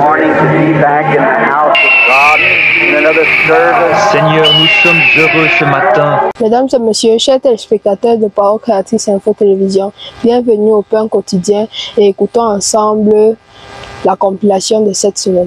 morning to be back in the house of God in another service. Seigneur, nous sommes heureux ce matin. Mesdames et messieurs, chers téléspectateurs de Parole Créatrice Info Télévision, bienvenue au pain quotidien et écoutons ensemble la compilation de cette semaine.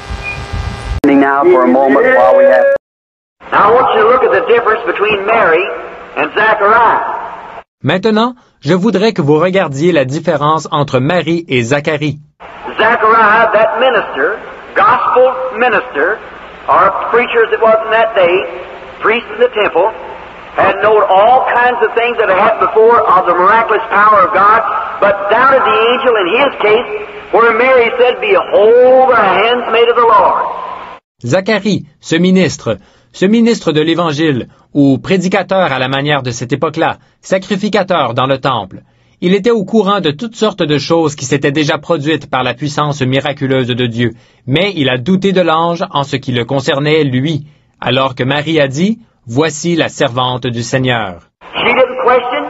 Now for a moment while we have. Now I want you to look at the difference between Mary and Zachariah. Maintenant, je voudrais que vous regardiez la différence entre Marie et Zacharie. Zachariah, that minister, gospel minister, or preacher as it was in that day, priest in the temple, had known all kinds of things that had happened before of the miraculous power of God, but doubted the angel in his case, where Mary said, "Behold, the handmaid of the Lord." Zacharie, ce ministre de l'Évangile, ou prédicateur à la manière de cette époque-là, sacrificateur dans le temple. Il était au courant de toutes sortes de choses qui s'étaient déjà produites par la puissance miraculeuse de Dieu, mais il a douté de l'ange en ce qui le concernait, lui, alors que Marie a dit, « Voici la servante du Seigneur. » She didn't question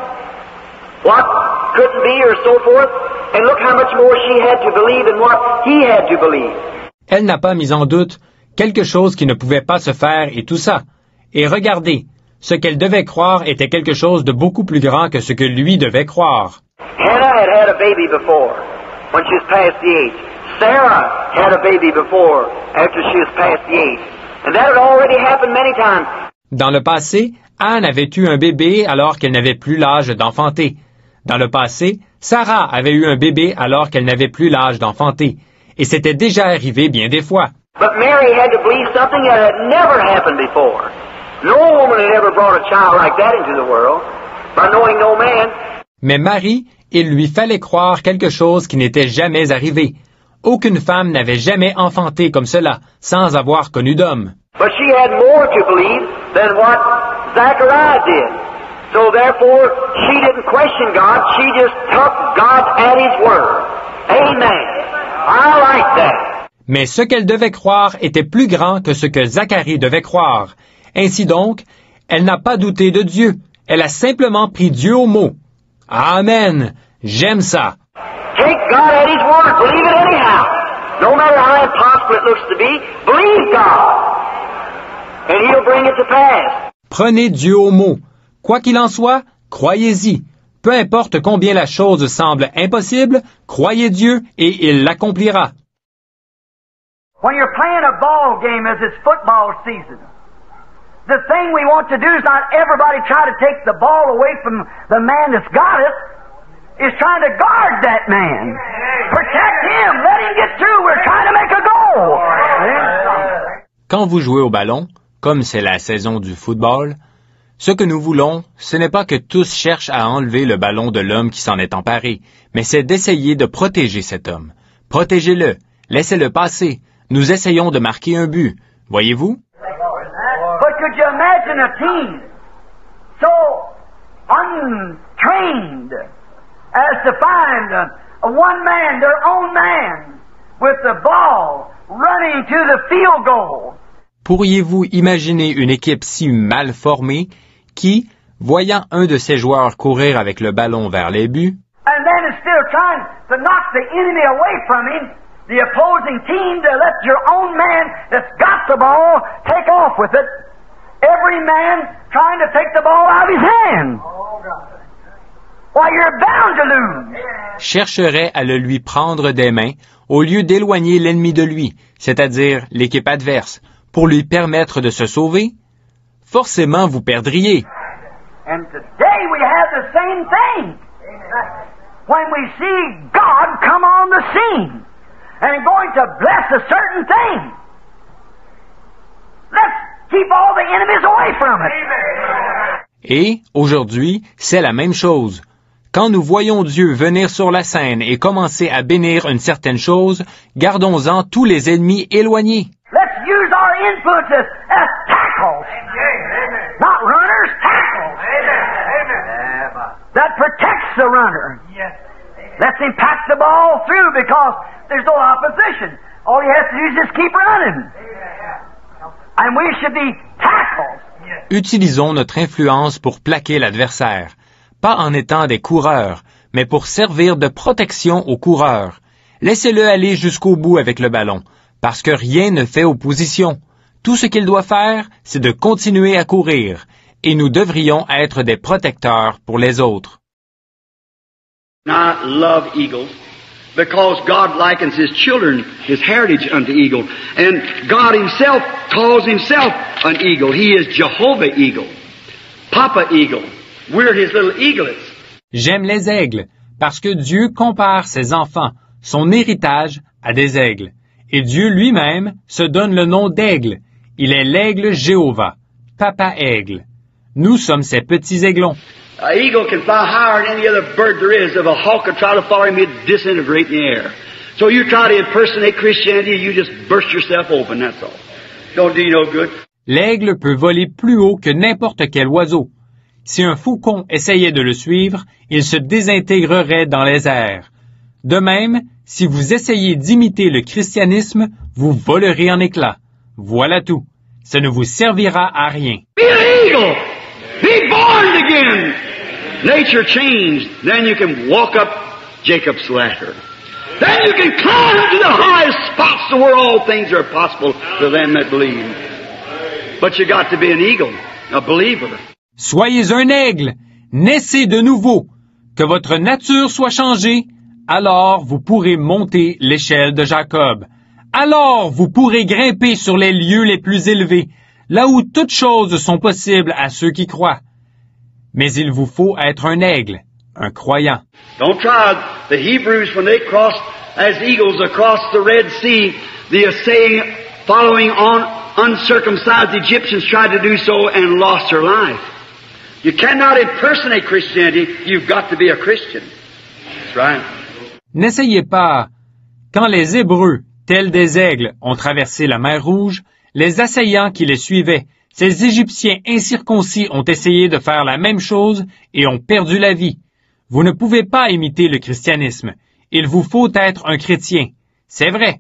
what couldn't be or so forth, and look how much more she had to believe in what he had to believe. Elle n'a pas mis en doute quelque chose qui ne pouvait pas se faire et tout ça. Et regardez, ce qu'elle devait croire était quelque chose de beaucoup plus grand que ce que lui devait croire. Hannah had had a baby before, when she was past the age. Sarah had a baby before, after she was past the age. And that had already happened many times. Dans le passé, Anne avait eu un bébé alors qu'elle n'avait plus l'âge d'enfanter. Dans le passé, Sarah avait eu un bébé alors qu'elle n'avait plus l'âge d'enfanter. Et c'était déjà arrivé bien des fois. But Mary had to believe something that had never happened before. No woman had ever brought a child like that into the world, by knowing no man. Mais Marie, il lui fallait croire quelque chose qui n'était jamais arrivé. Aucune femme n'avait jamais enfanté comme cela, sans avoir connu d'homme. But she had more to believe than what Zachariah did. So therefore, she didn't question God, she just took God at His word. Amen. I like that. Mais ce qu'elle devait croire était plus grand que ce que Zacharie devait croire. Ainsi donc, elle n'a pas douté de Dieu. Elle a simplement pris Dieu au mot. Amen. J'aime ça. Take God at His word. Believe it anyhow. No matter how impossible it looks to be, believe God. And He'll bring it to pass. Prenez Dieu au mot. Quoi qu'il en soit, croyez-y. Peu importe combien la chose semble impossible, croyez Dieu et il l'accomplira. When you're playing a ball game as it's football season, the thing we want to do is not everybody try to take the ball away from the man that's got it. Is trying to guard that man. Protect him. Let him get through. We're trying to make a goal. Quand vous jouez au ballon, comme c'est la saison du football, ce que nous voulons, ce n'est pas que tous cherchent à enlever le ballon de l'homme qui s'en est emparé, mais c'est d'essayer de protéger cet homme. Protégez-le. Laissez-le passer. Nous essayons de marquer un but. Voyez-vous? But could you imagine a team so untrained as to find one man, their own man, with the ball running to the field goal? Pourriez-vous imaginer une équipe si mal formée qui, voyant un de ses joueurs courir avec le ballon vers les buts, and then instead of trying to knock the enemy away from him, the opposing team to let your own man that's got the ball take off with it, every man trying to take the ball out of his hand. Why, you're bound to lose. chercherait à le lui prendre des mains au lieu d'éloigner l'ennemi de lui, c'est-à-dire l'équipe adverse, pour lui permettre de se sauver? Forcément, vous perdriez. And today we have the same thing. When we see God come on the scene and going to bless a certain thing, let's keep all the enemies away from it. Et, aujourd'hui, c'est la même chose. Quand nous voyons Dieu venir sur la scène et commencer à bénir une certaine chose, gardons-en tous les ennemis éloignés. Let's use our influences as tackles. Not runners, tackles. That protects the runner. Lets him pack the ball through because there's no opposition. All he has to do is just keep running. And we should be tackles. Utilisons notre influence pour plaquer l'adversaire, pas en étant des coureurs, mais pour servir de protection aux coureurs. Laissez-le aller jusqu'au bout avec le ballon, parce que rien ne fait opposition. Tout ce qu'il doit faire, c'est de continuer à courir, et nous devrions être des protecteurs pour les autres. I love eagles because God likens His children, His heritage unto eagle. And God Himself calls Himself an eagle. He is Jehovah Eagle, Papa Eagle. We're His little eaglets. J'aime les aigles, parce que Dieu compare ses enfants, son héritage, à des aigles. Et Dieu lui-même se donne le nom d'aigle. Il est l'aigle Jéhovah, Papa Aigle. Nous sommes ces petits aiglons. An eagle can fly higher than any other bird there is. If a hawk could try to follow him, he'd disintegrate in the air. So you try to impersonate Christianity, you just burst yourself open, that's all. Don't do you no good. L'aigle peut voler plus haut que n'importe quel oiseau. Si un faucon essayait de le suivre, il se désintégrerait dans les airs. De même, si vous essayez d'imiter le christianisme, vous volerez en éclats. Voilà tout. Ça ne vous servira à rien. Be an eagle! Be born again! Nature changed. Then you can walk up Jacob's ladder. Then you can climb to the highest spots where all things are possible to them that believe. But you got to be an eagle, a believer. Soyez un aigle, naissez de nouveau, que votre nature soit changée, alors vous pourrez monter l'échelle de Jacob. Alors vous pourrez grimper sur les lieux les plus élevés, là où toutes choses sont possibles à ceux qui croient. Mais il vous faut être un aigle, un croyant. Don't try. The Hebrews, when they crossed as eagles across the Red Sea, the saying, following on uncircumcised Egyptians tried to do so and lost their life. You cannot impersonate Christianity. You've got to be a Christian. That's right. N'essayez pas. Quand les Hébreux, tels des aigles, ont traversé la mer Rouge, les assaillants qui les suivaient, ces Égyptiens incirconcis ont essayé de faire la même chose et ont perdu la vie. Vous ne pouvez pas imiter le christianisme. Il vous faut être un chrétien. C'est vrai.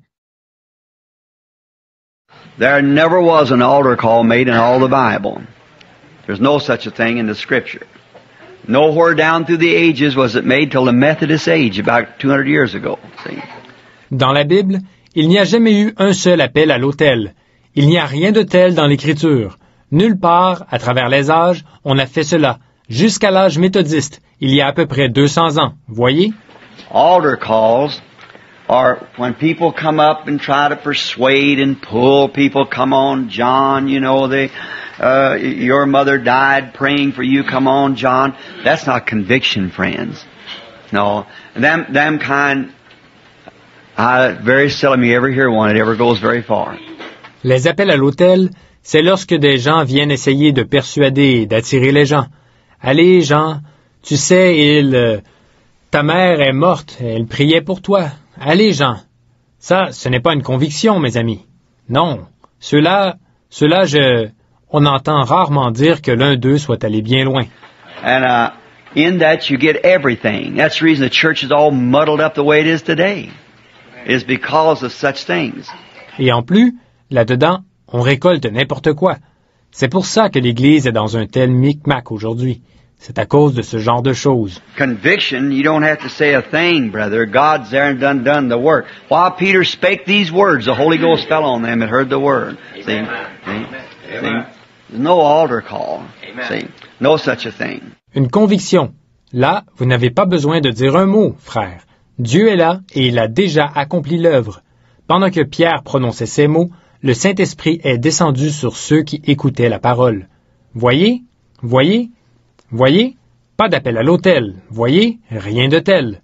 There never was an altar call made in all the Bible. There's no such a thing in the Scripture. Nowhere down through the ages was it made till the Methodist age, about 200 years ago. See? Dans la Bible, il n'y a jamais eu un seul appel à l'autel. Il n'y a rien de tel dans l'Écriture. Nulle part, à travers les âges, on a fait cela, jusqu'à l'âge méthodiste, il y a à peu près 200 ans. Voyez? Altar calls are when people come up and try to persuade and pull people. Come on, John, you know, your mother died praying for you. Come on, John. That's not conviction, friends. No, them kind. Very seldom you ever hear one. It ever goes very far. Les appels à l'autel, c'est lorsque des gens viennent essayer de persuader et d'attirer les gens. Allez, Jean, tu sais, ta mère est morte, elle priait pour toi. Allez, Jean. Ça, ce n'est pas une conviction, mes amis. Non. Ceux-là, on entend rarement dire que l'un d'eux soit allé bien loin. And in that you get everything. That's the reason the church is all muddled up the way it is today. Is because of such things. Et en plus, là-dedans, on récolte n'importe quoi. C'est pour ça que l'Église est dans un tel micmac aujourd'hui. C'est à cause de ce genre de choses. Conviction, you don't have to say a thing, brother. God's there and done the work. While Peter spake these words, the Holy Ghost fell on them and heard the word. See? See? There's no altar call. See? No such a thing. Une conviction. Là, vous n'avez pas besoin de dire un mot, frère. Dieu est là et il a déjà accompli l'œuvre. Pendant que Pierre prononçait ces mots, le Saint-Esprit est descendu sur ceux qui écoutaient la parole. Voyez? Voyez? Voyez? Pas d'appel à l'autel. Voyez? Rien de tel.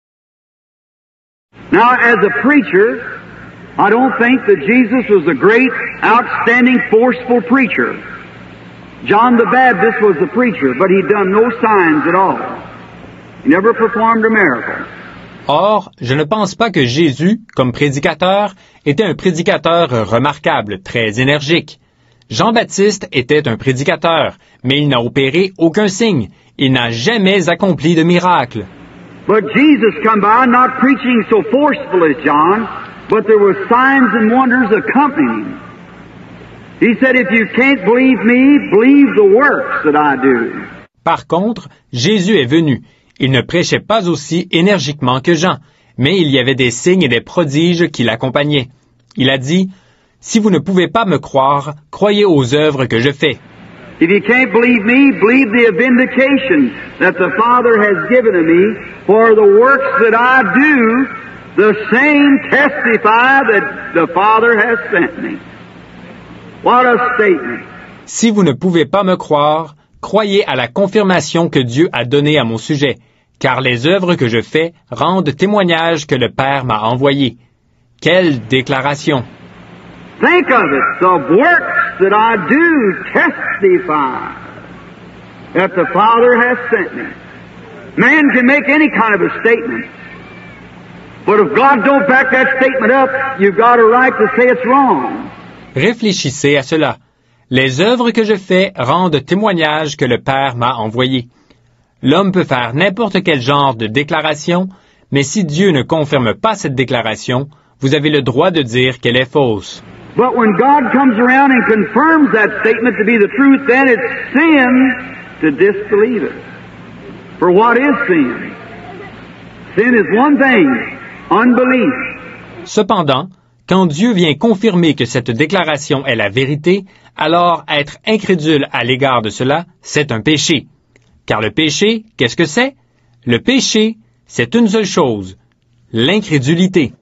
Now, as a preacher, I don't think that Jesus was a great, outstanding, forceful preacher. John the Baptist was the preacher, but he done no signs at all. He never performed a miracle. Or, je ne pense pas que Jésus, comme prédicateur, était un prédicateur remarquable, très énergique. Jean-Baptiste était un prédicateur, mais il n'a opéré aucun signe. Il n'a jamais accompli de miracle. But Jesus come by not preaching so forceful as John, but there were signs and wonders accompanying him. He said, if you can't believe me, believe the works that I do. Par contre, Jésus est venu. Il ne prêchait pas aussi énergiquement que Jean, Mais il y avait des signes et des prodiges qui l'accompagnaient. Il a dit, « Si vous ne pouvez pas me croire, croyez aux œuvres que je fais. » If you can't believe me, believe the vindication that the Father has given to me, for the works that I do, the same testify that the Father has sent me. What a statement. Si vous ne pouvez pas me croire, croyez à la confirmation que Dieu a donnée à mon sujet, car les œuvres que je fais rendent témoignage que le Père m'a envoyé. Quelle déclaration! Think of it. The works that I do testify that the Father has sent me. Man can make any kind of a statement. But if God don't back that statement up, you've got a right to say it's wrong. Réfléchissez à cela. Les œuvres que je fais rendent témoignage que le Père m'a envoyé. L'homme peut faire n'importe quel genre de déclaration, mais si Dieu ne confirme pas cette déclaration, vous avez le droit de dire qu'elle est fausse. But when God comes around and confirms that statement to be the truth, then it's sin to disbelieve it. For what is sin? Sin is one thing, unbelief. Cependant, quand Dieu vient confirmer que cette déclaration est la vérité, alors être incrédule à l'égard de cela, c'est un péché. Car le péché, qu'est-ce que c'est? Le péché, c'est une seule chose, l'incrédulité.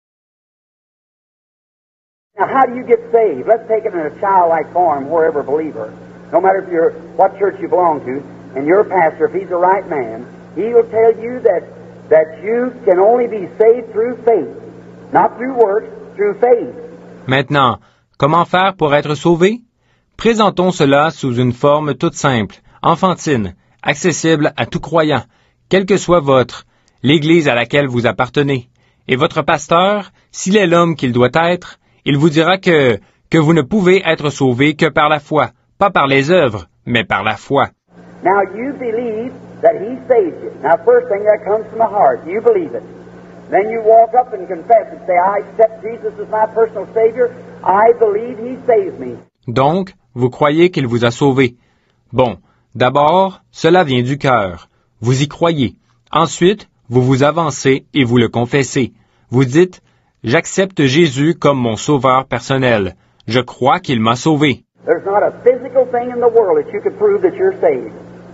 Now, how do you get saved? Let's take it in a childlike form, wherever believer. No matter if you're what church you belong to, and your pastor, if he's the right man, he'll tell you that you can only be saved through faith, not through works, through faith. Maintenant, comment faire pour être sauvé? Présentons cela sous une forme toute simple, enfantine, accessible à tout croyant, quel que soit l'Église à laquelle vous appartenez. Et votre pasteur, s'il est l'homme qu'il doit être, il vous dira que vous ne pouvez être sauvé que par la foi, pas par les œuvres, mais par la foi. Now you believe that he saved you. Now first thing that comes from the heart, you believe it. Then you walk up and confess and say, I accept Jesus as my personal Savior. I believe he saved me. Donc, vous croyez qu'il vous a sauvé. Bon, d'abord, cela vient du cœur. Vous y croyez. Ensuite, vous vous avancez et vous le confessez. Vous dites, j'accepte Jésus comme mon sauveur personnel. Je crois qu'il m'a sauvé. There's not a physical thing in the world that you could prove that you're saved.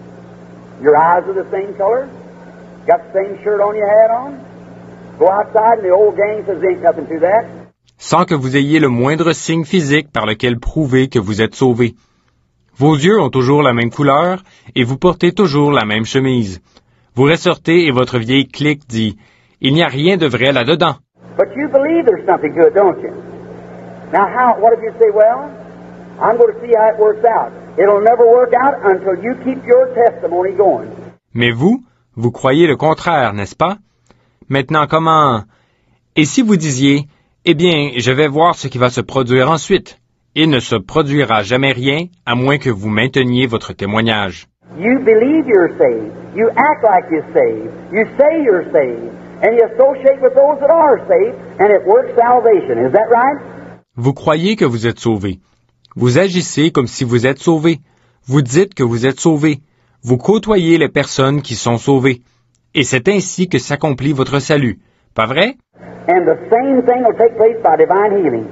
Your eyes are the same color. Got the same shirt on you had on. Go outside and the old gang says there ain't nothing to that. Sans que vous ayez le moindre signe physique par lequel prouver que vous êtes sauvé. Vos yeux ont toujours la même couleur et vous portez toujours la même chemise. Vous ressortez et votre vieille clique dit, il n'y a rien de vrai là-dedans. But you believe there's something to it, don't you? Now what if you say, well, I'm going to see how it works out. It'll never work out until you keep your testimony going. Mais vous croyez le contraire, n'est-ce pas? Maintenant, comment? Et si vous disiez, eh bien, je vais voir ce qui va se produire ensuite. Il ne se produira jamais rien, à moins que vous mainteniez votre témoignage. You believe you're saved. You act like you're saved. You say you're saved. And you associate with those that are saved, and it works salvation. Is that right? Vous croyez que vous êtes sauvé. Vous agissez comme si vous êtes sauvé. Vous dites que vous êtes sauvé. Vous côtoyez les personnes qui sont sauvées. Et c'est ainsi que s'accomplit votre salut. Pas vrai? And the same thing will take place by divine healing.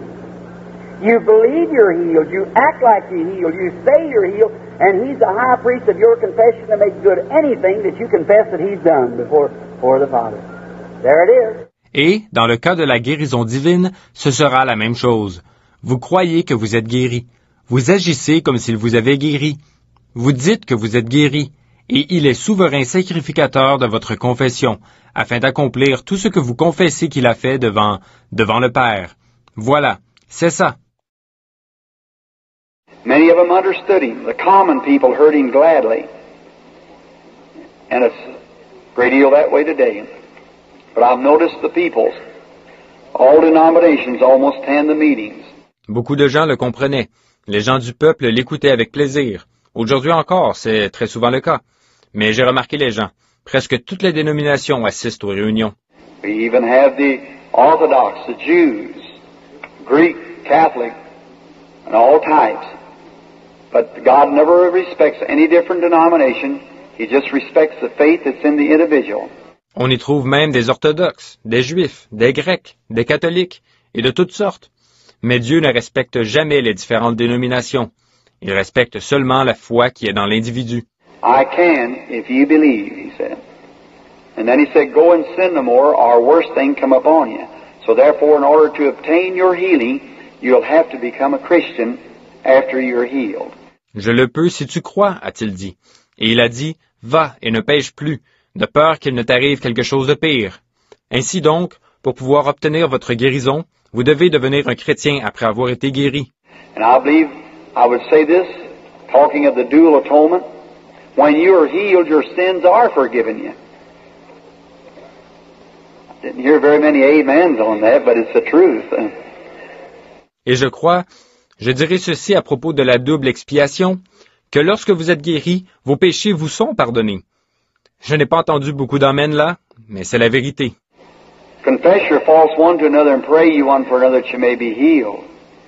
You believe you're healed. You act like you're healed. You say you're healed. And he's the high priest of your confession to make good anything that you confess that he's done before the Father. There it is. Et, dans le cas de la guérison divine, ce sera la même chose. Vous croyez que vous êtes guéri. Vous agissez comme s'il vous avait guéri. Vous dites que vous êtes guéri. Et il est souverain sacrificateur de votre confession, afin d'accomplir tout ce que vous confessez qu'il a fait devant le Père. Voilà, c'est ça. Many of them understood him. The common people heard him gladly. And it's a great deal that way today. But I've noticed the peoples, all denominations almost attend the meetings. Beaucoup de gens le comprenaient. Les gens du peuple l'écoutaient avec plaisir. Aujourd'hui encore, c'est très souvent le cas. Mais j'ai remarqué les gens. Presque toutes les dénominations assistent aux réunions. We even have the Orthodox, the Jews, Greek, Catholic, and all types. But God never respects any different denomination. He just respects the faith that's in the individual. On y trouve même des orthodoxes, des juifs, des grecs, des catholiques, et de toutes sortes. Mais Dieu ne respecte jamais les différentes dénominations. Il respecte seulement la foi qui est dans l'individu. I can, if you believe, he said. And then he said, go and sin no more, or worse thing come upon you. So therefore, in order to obtain your healing, you'll have to become a Christian after you're healed. Je le peux si tu crois, a-t-il dit. Et il a dit, va et ne pêche plus, de peur qu'il ne t'arrive quelque chose de pire. Ainsi donc, pour pouvoir obtenir votre guérison, vous devez devenir un chrétien après avoir été guéri. And I believe I would say this, talking of the dual atonement, when you are healed, your sins are forgiven you. I didn't hear very many amens on that, but it's the truth. Et je dirai ceci à propos de la double expiation, que lorsque vous êtes guéri, vos péchés vous sont pardonnés. Je n'ai pas entendu beaucoup d'amens là, mais c'est la vérité. Confess your faults one to another and pray ye one for another that you may be healed.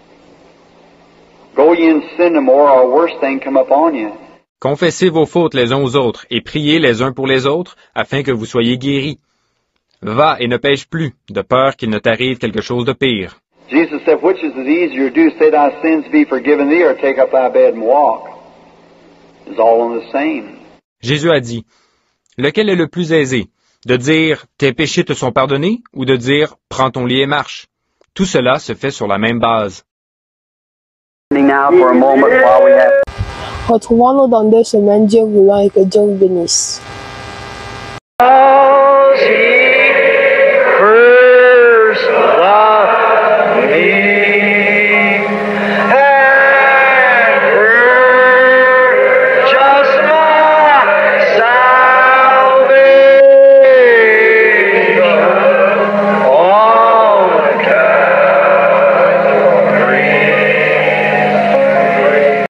Go ye and sin no more, or worse thing come upon you. Confessez vos fautes les uns aux autres et priez les uns pour les autres afin que vous soyez guéris. Va et ne pêche plus, de peur qu'il ne t'arrive quelque chose de pire. Jesus said, which is it easier to do, say thy sins be forgiven thee, or take up thy bed and walk? It's all on the same. Jésus a dit, lequel est le plus aisé, de dire tes péchés te sont pardonnés ou de dire prends ton lit et marche? Tout cela se fait sur la même base. Retrouvons-nous dans 2 semaines, Dieu voulant, et que Dieu vous bénisse.